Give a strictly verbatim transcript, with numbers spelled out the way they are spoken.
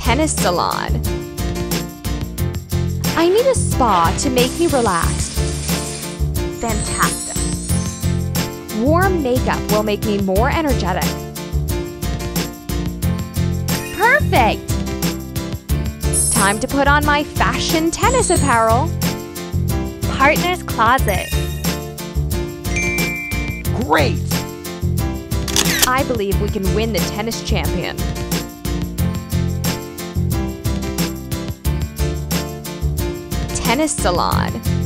Tennis salon. I need a spa to make me relaxed. Fantastic. Warm makeup will make me more energetic. Perfect! Time to put on my fashion tennis apparel. Partner's closet. Great! I believe we can win the tennis champion. Tennis salon.